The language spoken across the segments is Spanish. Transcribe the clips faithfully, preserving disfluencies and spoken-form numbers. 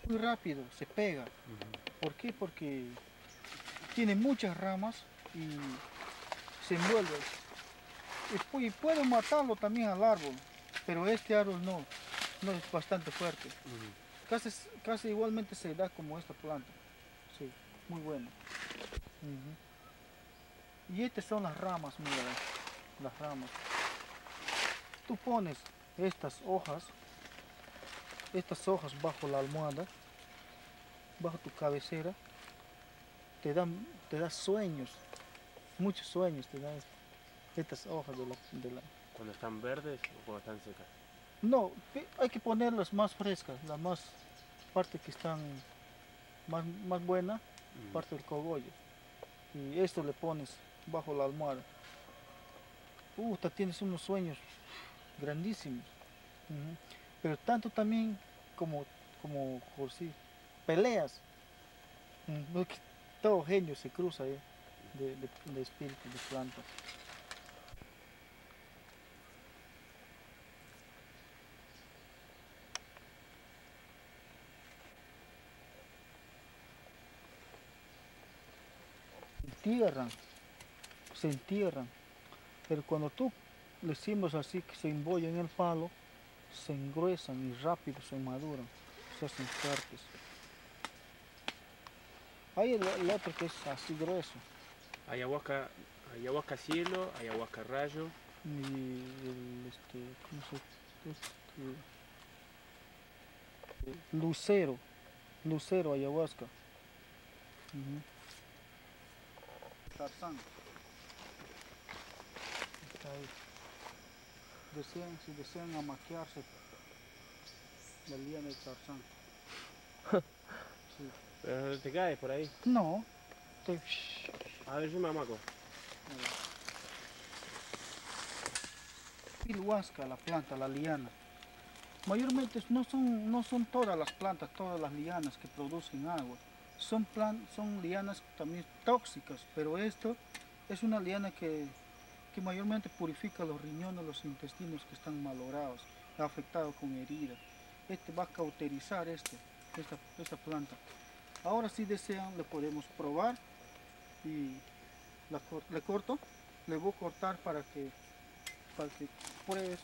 muy rápido, se pega. Uh-huh. ¿Por qué? Porque tiene muchas ramas y se envuelve. Y, y puedo matarlo también al árbol, pero este árbol no, no es bastante fuerte. Uh-huh. Casi, casi igualmente se da como esta planta. Sí, muy bueno. Uh-huh. Y estas son las ramas, mira, las ramas. Tú pones estas hojas, estas hojas bajo la almohada, bajo tu cabecera, te dan, te da sueños, muchos sueños te dan estas hojas de la, de la... ¿Cuando están verdes o cuando están secas? No, hay que ponerlas más frescas, las más partes que están más, más buenas, Uh-huh. parte del cogollo. Y esto le pones bajo la almohada. Uh, tienes unos sueños grandísimos. Uh-huh. Pero tanto también como, como por si peleas. Uh-huh. Todo genio se cruza eh, de, de, de espíritu, de plantas. Se entierran, se entierran. Pero cuando tú le siembras así que se embollan en el palo, se engruesan y rápido se maduran, se hacen fuertes. Hay el, el otro que es así grueso. Ayahuasca, ayahuasca cielo, ayahuasca rayo. Y el, este, ¿cómo se este, lucero, lucero, ayahuasca. Uh-huh. Tarzán. Está ahí. Desean, si desean amaquearse, la liana de Tarzán. Sí. Pero no te caes por ahí. No. Te... A ver, yo me amaco. Ayahuasca, la planta, la liana. Mayormente no son, no son todas las plantas, todas las lianas que producen agua. Son, plan, son lianas también tóxicas, pero esto es una liana que, que mayormente purifica los riñones, los intestinos que están malogrados, afectados con heridas. Este va a cauterizar este, esta, esta planta. Ahora si desean le podemos probar y la, le corto, le voy a cortar para que, para que pruebes.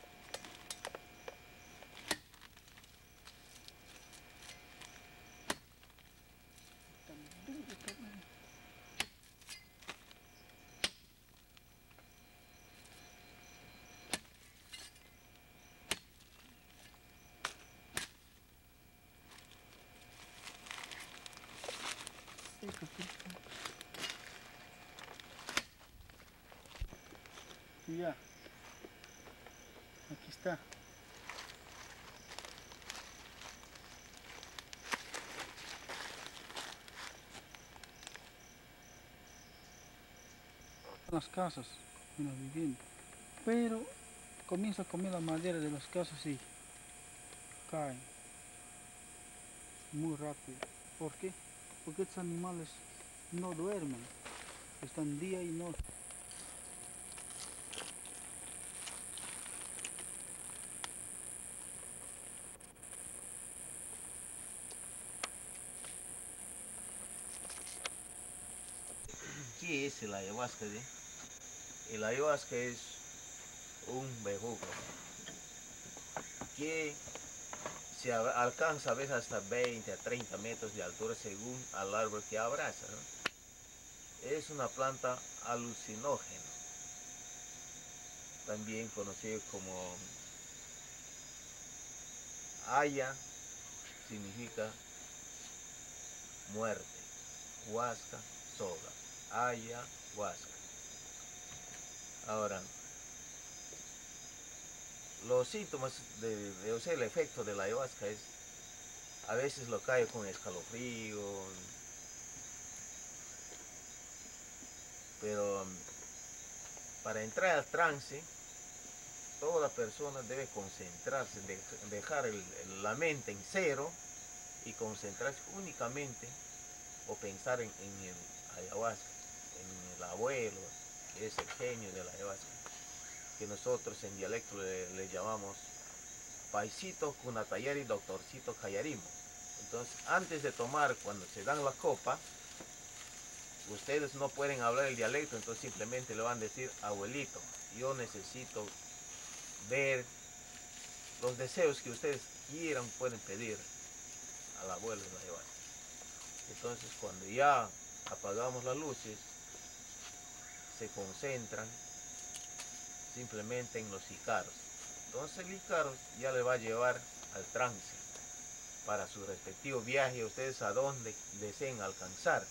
Y ya, aquí está. Las casas, en la vivienda, pero comienza a comer la madera de las casas y caen muy rápido. ¿Por qué? Porque estos animales no duermen, están día y noche. ¿Qué es el ayahuasca? ¿sí? El ayahuasca es un bejuco que se alcanza a veces hasta veinte a treinta metros de altura según al árbol que abraza, ¿no? Es una planta alucinógena, también conocido como haya, significa muerte, huasca, soga, haya, huasca. Ahora, los síntomas de, de o sea, el efecto de la ayahuasca es, a veces lo cae con escalofrío, pero um, para entrar al trance, toda persona debe concentrarse, de, dejar el, el, la mente en cero y concentrarse únicamente o pensar en, en el ayahuasca, en el abuelo, que es el genio de la ayahuasca, que nosotros en dialecto le, le llamamos Paisito Cunatayari Doctorcito Cayarimo. Entonces, antes de tomar, cuando se dan la copa, ustedes no pueden hablar el dialecto, entonces simplemente le van a decir, abuelito, yo necesito ver los deseos que ustedes quieran, pueden pedir al abuelo de la ayahuasca. Entonces, cuando ya apagamos las luces, se concentran simplemente en los ícaros. Entonces el ícaro ya le va a llevar al trance para su respectivo viaje, ustedes a donde deseen alcanzar.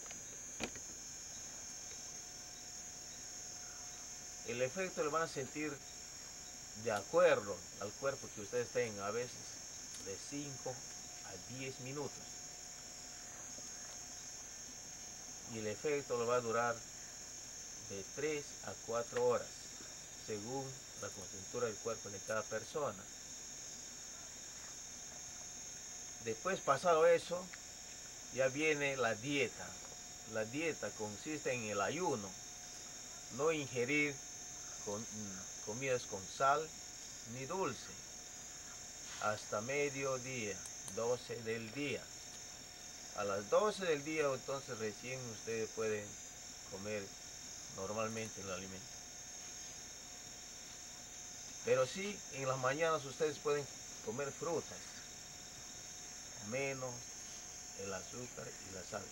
El efecto lo van a sentir de acuerdo al cuerpo que ustedes tengan, a veces de cinco a diez minutos. Y el efecto lo va a durar de tres a cuatro horas, según la contextura del cuerpo de cada persona. Después, pasado eso, ya viene la dieta. La dieta consiste en el ayuno, no ingerir con, comidas con sal ni dulce, hasta mediodía, doce del día. A las doce del día, entonces recién ustedes pueden comer normalmente el alimento. Pero sí, en las mañanas ustedes pueden comer frutas, menos el azúcar y la sal.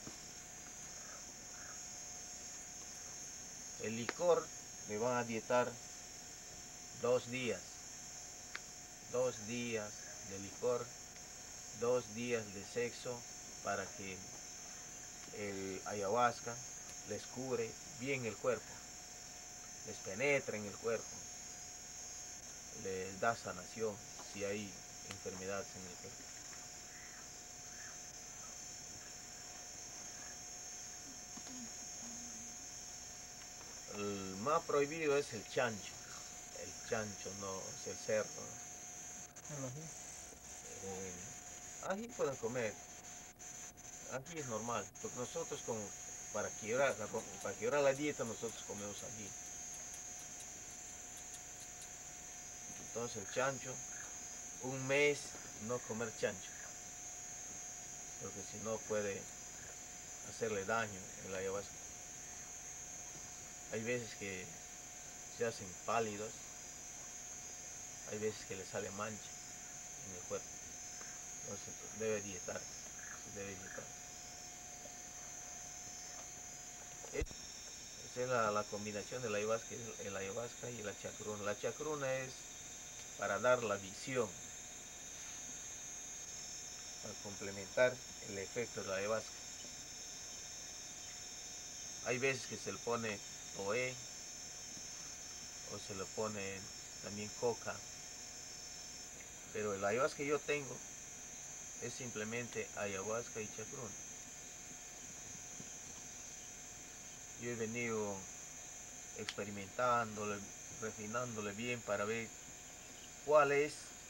El licor me van a dietar dos días, dos días de licor, dos días de sexo, para que el ayahuasca les cubre bien el cuerpo, les penetra en el cuerpo, les da sanación si hay enfermedades en el cuerpo. El más prohibido es el chancho, el chancho no es el cerdo. ¿No? Eh, ají pueden comer, ají es normal, porque nosotros con, para, quebrar, para quebrar la dieta nosotros comemos ají. Entonces el chancho, un mes no comer chancho, porque si no puede hacerle daño en la ayahuasca. Hay veces que se hacen pálidos, hay veces que le sale mancha en el cuerpo, entonces debe dietar, debe dietar. Esa es la, la combinación de la ayahuasca, el ayahuasca y la chacruna. La chacruna es para dar la visión, para complementar el efecto de la ayahuasca. Hay veces que se le pone toé o se le pone también coca, pero el ayahuasca que yo tengo es simplemente ayahuasca y chacruna. Yo he venido experimentándole, refinándole bien para ver cuál es,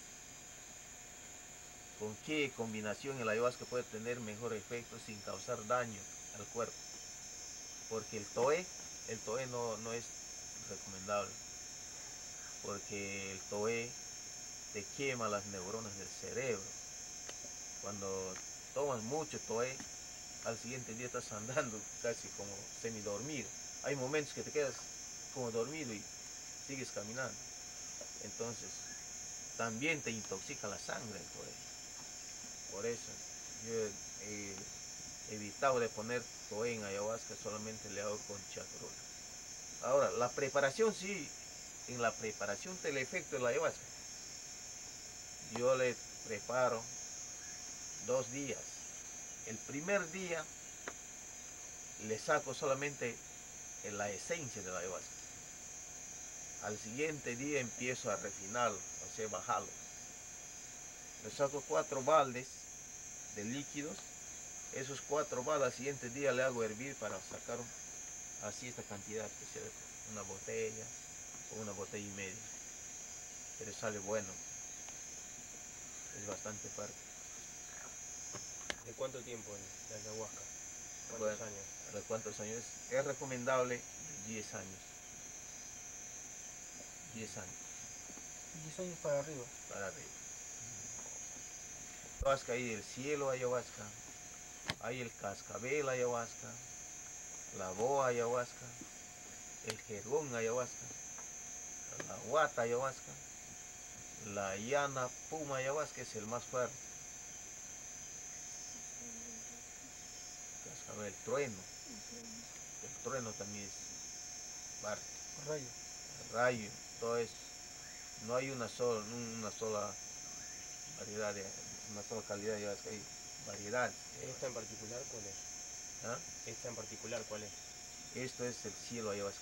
con qué combinación el ayahuasca puede tener mejor efecto sin causar daño al cuerpo. Porque el toé, el toé no, no es recomendable, porque el toé te quema las neuronas del cerebro. Cuando tomas mucho toé, al siguiente día estás andando casi como semidormido. Hay momentos que te quedas como dormido y sigues caminando. Entonces, también te intoxica la sangre el toé. Por eso, yo he evitado de poner toé en ayahuasca, solamente le hago con chacruna. Ahora, la preparación sí, en la preparación del efecto de la ayahuasca, yo le preparo dos días. El primer día le saco solamente la esencia de la ayahuasca. Al siguiente día empiezo a refinarlo, o sea, bajarlo. Le saco cuatro baldes de líquidos. Esos cuatro baldes al siguiente día le hago hervir para sacar así esta cantidad, que sea una botella o una botella y media. Pero sale bueno. Es bastante fuerte. ¿De cuánto tiempo en la ayahuasca? ¿Cuántos Bueno, años? ¿de cuántos años? Es recomendable diez años. diez años diez años para arriba. para arriba. Ayahuasca, hay el cielo ayahuasca, hay el cascabel ayahuasca, la boa ayahuasca, el jergón ayahuasca, la guata ayahuasca, la llana puma ayahuasca es el más fuerte. Cascabel, el trueno, el trueno también es parte. Rayo. El rayo, todo eso. No hay una sola, una sola variedad de, una sola calidad de ayahuasca, hay variedades. ¿Esta en particular cuál es? ¿Ah? ¿Esta en particular cuál es? Esto es el cielo ayahuasca.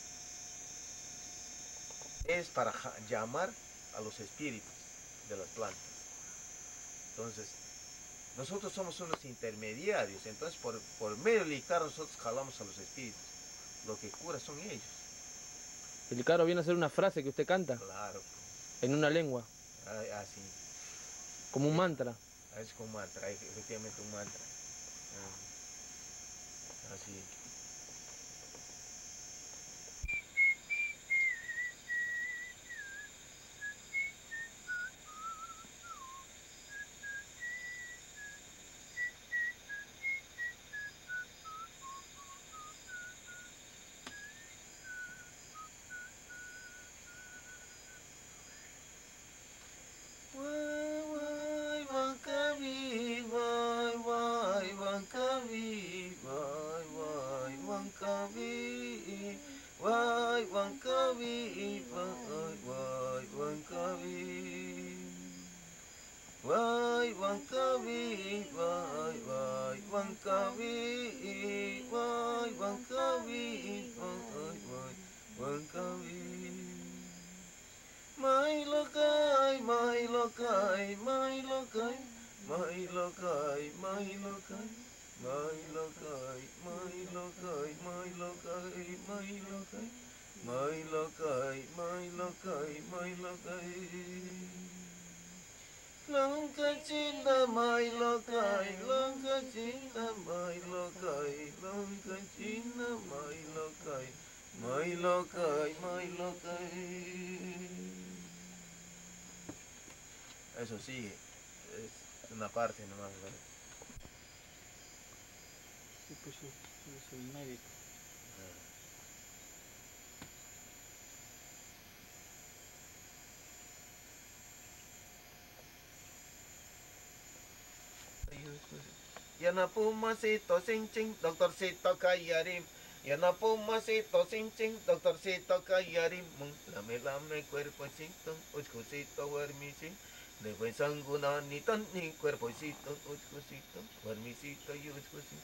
Es para llamar a los espíritus de las plantas. Entonces, nosotros somos unos intermediarios, entonces por, por medio del Icaro nosotros jalamos a los espíritus. Lo que cura son ellos. El Icaro viene a ser una frase que usted canta. Claro. En una lengua. Así. Como un mantra. Es como un mantra, efectivamente un mantra. Así. Mai lokai, mai lokai, mai lokai, mai lokai, mai lokai, mai lokai, mai lokai, mai lokai, mai lokai, mai lokai, mai lokai, mai lokai. Langka cinta mai lokai, langka cinta mai lokai, langka cinta mai lokai, mai lokai, mai lokai. Eso sí, es una parte nomás, ¿verdad? Sí, pues sí, yo soy médico. Yana pumasito sin ching, doctorcito callarim. Yana pumasito sin ching, doctorcito callarim. Lame lame cuerpocito, oscosito huermisito. De buen sanguna ni tan ni cuerpocito, oscosito, huermisito y oscosito.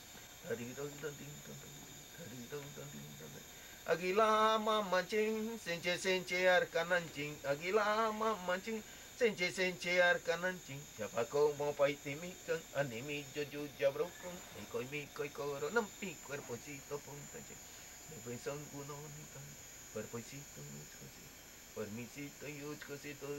Aguila mamanchin, senche senche arcananchin, aguila mamanchin. Senche senche arcananchin, chapaco mopaitimican, animi yo yabrocon, mikoi mikoi coro, nampi, cuerpocito puntache, me pensan uno nitan, cuerpocito uchcosito, cuermicito y uchcosito.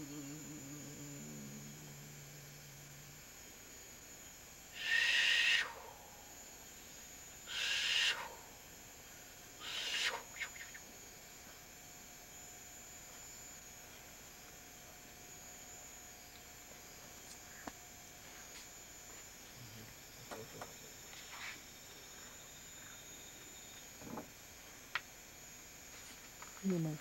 Dime.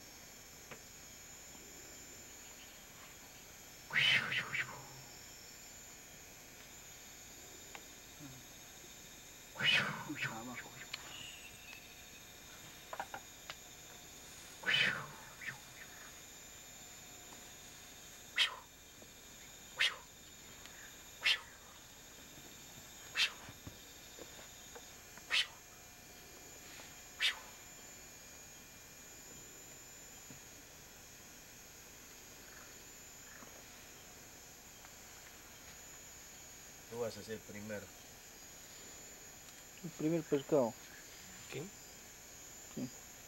Tú vas a ser primero. El primer pescado. ¿Qué? Sí.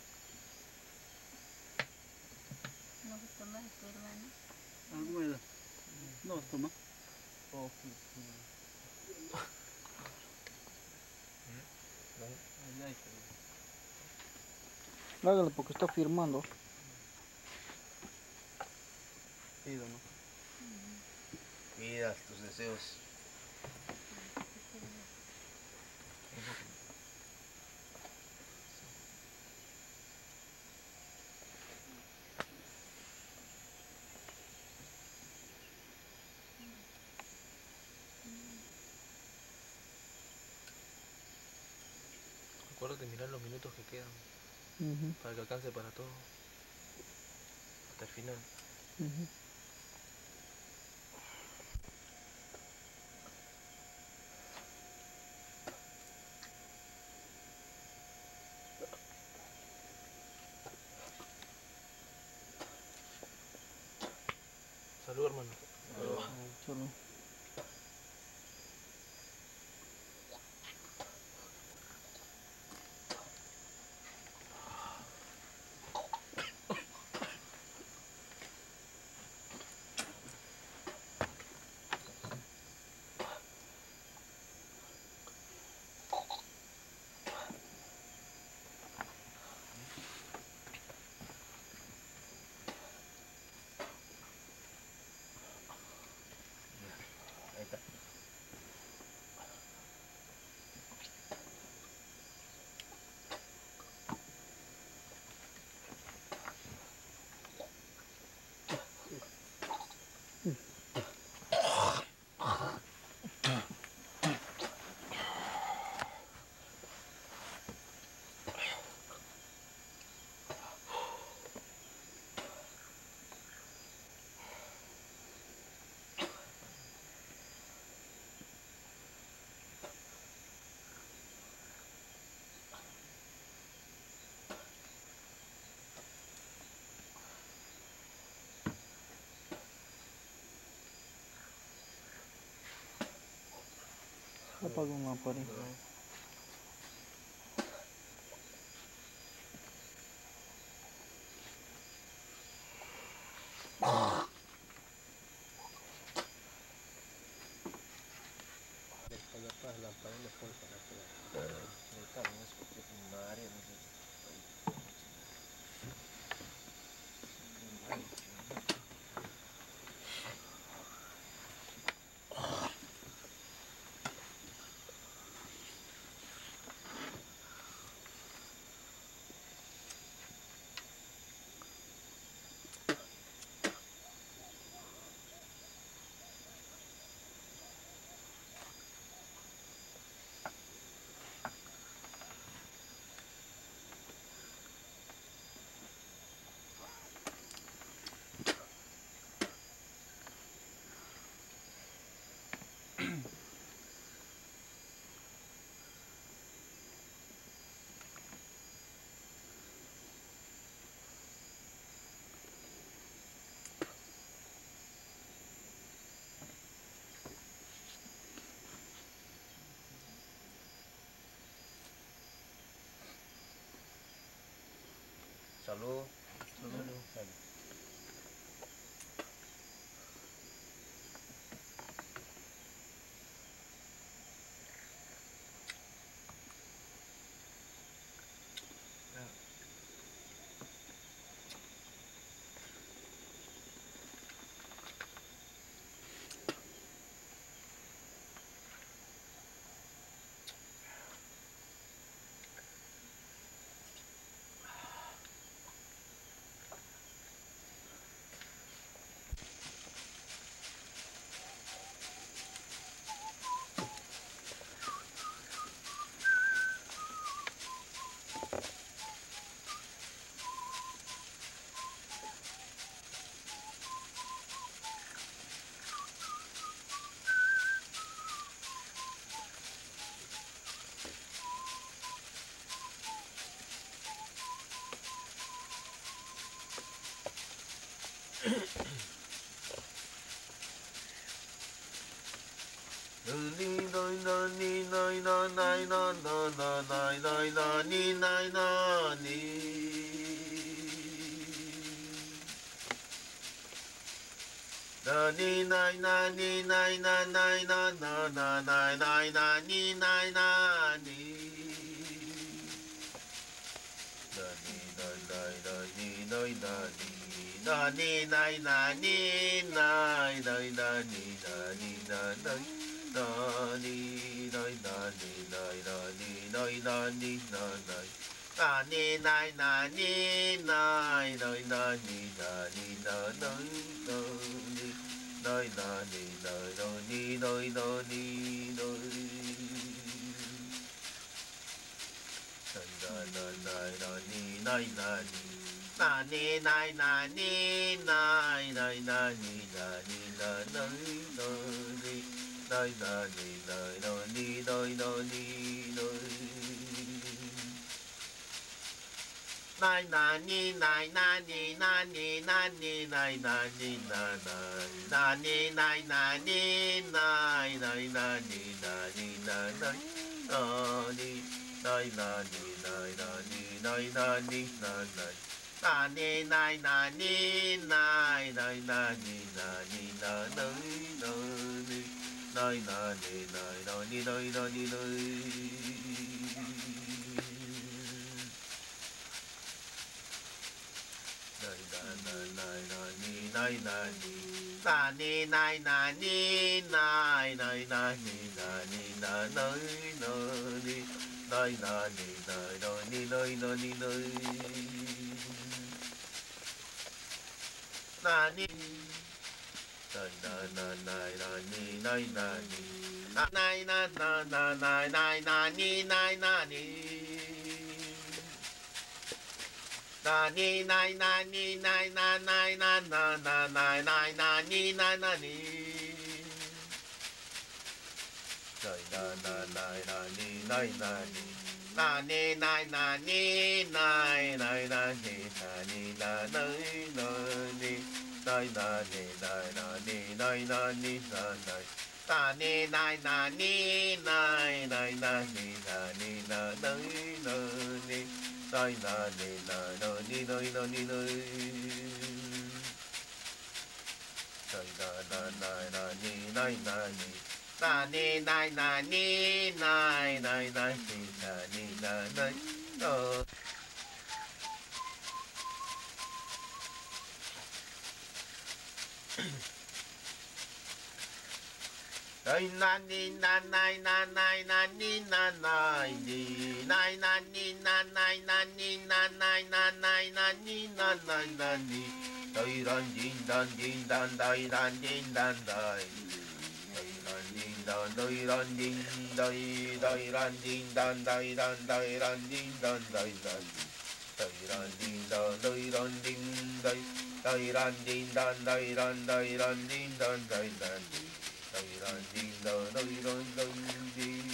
No se toma de tu hermano. ¿Alguna? No, toma. Oh, hágalo porque está firmando. Pido, ¿no? pidas tus deseos. Acuérdate de mirar los minutos que quedan Ujú, para que alcance para todo. Hasta el final. ujú. Salud, hermano. Solo. Ahí está. Apaga una pared. Salud. Salud. na ni nai na ni nai nai na ni na ni na nai na ni nai na ni nai na ni nai na ni na nai na ni nai na ni nai nai na ni na ni na nai na ni nai na ni nai na ni nai na ni nai na na na na ni nai na ni na ni nai na ni nai nai na ni na ni na nai na ni nai na ni nai na ni nai na ni nai nai na ni nai na ni na ni na ni nai na ni na nai na ni nai na ni nai nai na ni na ni na nai na ni nai na ni nai na ni nai na ni na nai na ni nai na ni nai nai na ni na ni na nai na ni nai na ni nai na ni nai na ni nai nai na ni na ni nai na ni nai nai na ni na ni na nai na ni nai na ni nai na ni nai na ni nai na ni nai na na nai na ni nai na ni na nai na na na nai nai na ni nai na ni na ni nai na ni nai na nai na na na nai nai na ni nai na ni nai na na nai na ni nai na ni na ni nai na ni nai nai na ni na ni na nai na ni nai na ni nai na ni nai na ni na nai na ni nai na ni nai nai na ni na ni na nai na ni nai na ni nai na ni nai na ni nai nai na na nai na ni nai na ni na ni nai na ni nai nai na ni na ni na nai na nai na ni na nai na nai na ni na nai ni nai na ni na nai na ni na nai na nai na ni na nai na ni dai ran din dan din dan dai ran din dan dai dai ran din dan dai ran din dai dai ran din dan dai ran dai ran din dan dai ran dai ran din dan dai ran din dai dai ran din dan dai ran dai ran din dan dai ran dai ran din dan dai ran dan din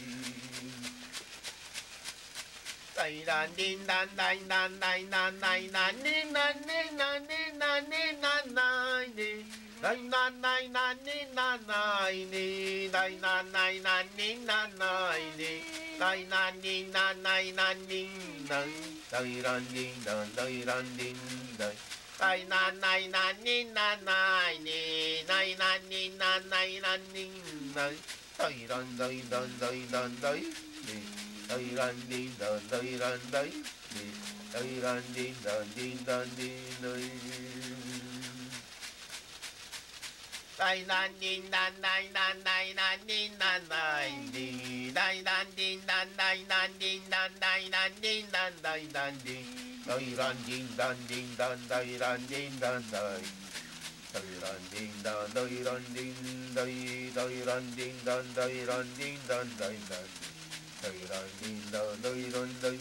dai ran din dan dai dan dai dan dai na ni na ni na ni na ni na nai ni dai na nai na ni na nai ni dai na nai na ni na nai ni dai na ni na nai na ni nai dai ran din dan dai ran din dai dai na nai na ni na nai ni dai na ni na nai na ni nai dai ran dai dan dai dan dai ni dai ran din dan dai ran dai ni dai ran din dan din dan din dai dai nan din dan dai dan dai nan din dan dai di dai dan din dan dai dan din dan dai dan din dan dai dan din dai ran din dan din dan dai ran din dan dai dai ran din dan dai ran din dai dai ran din dan dai ran din dan dai dan dai ran din dan dai ran din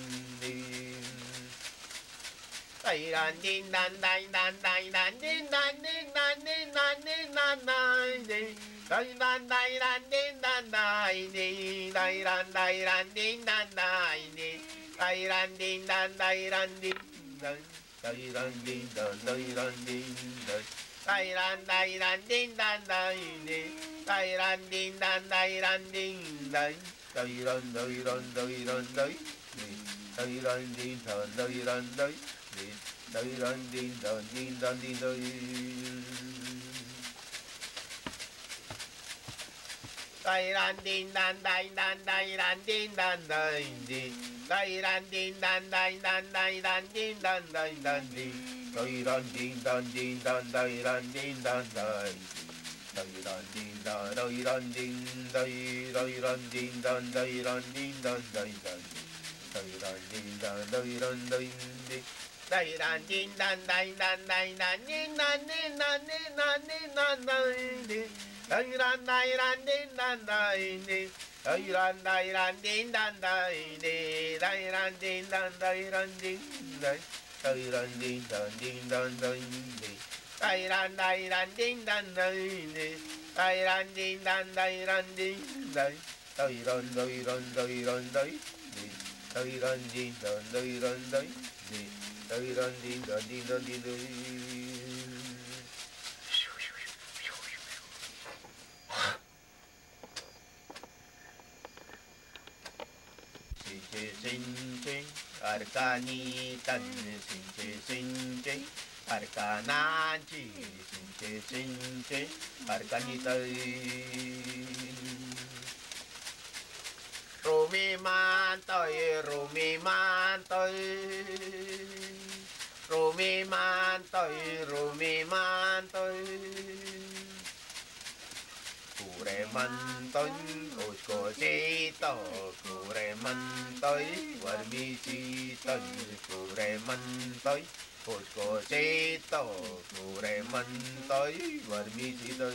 dai ran din dan dai dan dai dan din dan din dan din dan din dan dai di dai dan dai ran din dan dai di dai ran dai ran din dan dai di dai ran din dan dai ran din dai dai ran din dan dai ran din dai dai ran dai ran din dan dai di dai ran din dan dai ran din dai dai ran dai ran dai ran dai di dai ran din dan dai ran dai di dai ran din dan din dan din dai dai ran din dan dai dan dai ran din dan dai di dai ran din dan dai dan dai ran din dan dai dan di dai ran din dan din dan dai ran din dan dai dai ran din dan dai ran din dai dai ran din dan dai ran din dan dai dan dai ran din dan dai ran dai din dai ran din dan dai dan dai dan din dan din dan din dan din dan dai din dai ran dai ran din dan dai din dai ran dai ran din dan dai din dai ran din dan dai ran din dai dai ran din dan din dan dai din dai ran dai ran din dan dai din dai ran din dan dai ran din dai dai ran dai ran dai ran dai din dai ran din dan dai ran dai din dai ran din dan din dan din dai Sinche arcani tan sinche sinche arcananchi sinche sinche arcani tai Rumi man toi Rumi man toi Rumi man toi Rumi man toi Cure mantoy, oscosito, cure mantoy, guarmicito, cure mantoy, oscosito, cure mantoy, guarmicito.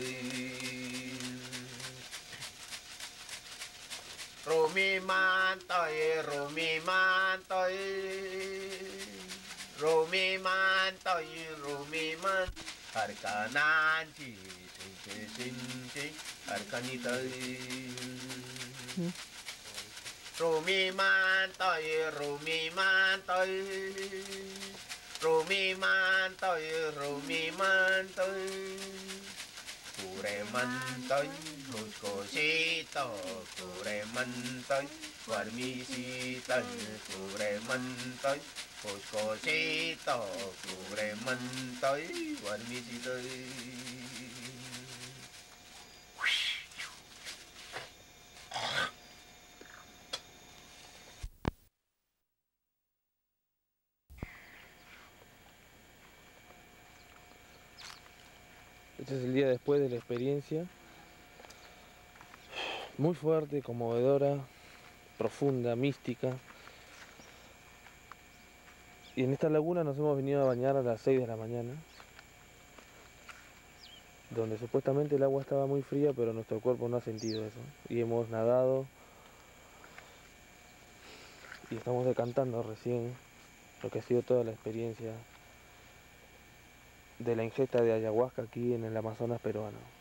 Rumi mantoy, Rumi mantoy, Rumi mantoy, Rumi man, arcananchi. Sinche arcanita Rumi mantoy Rumi mantoy Rumi mantoy Rumi mantoy Cure mantoy Coscosito Cure mantoy Guarmicito Cure mantoy Coscosito Cure mantoy Guarmicito Este es el día después de la experiencia, muy fuerte, conmovedora, profunda, mística. Y en esta laguna nos hemos venido a bañar a las seis de la mañana, donde supuestamente el agua estaba muy fría, pero nuestro cuerpo no ha sentido eso. Y hemos nadado y estamos decantando recién lo que ha sido toda la experiencia de la ingesta de ayahuasca aquí en el Amazonas peruano.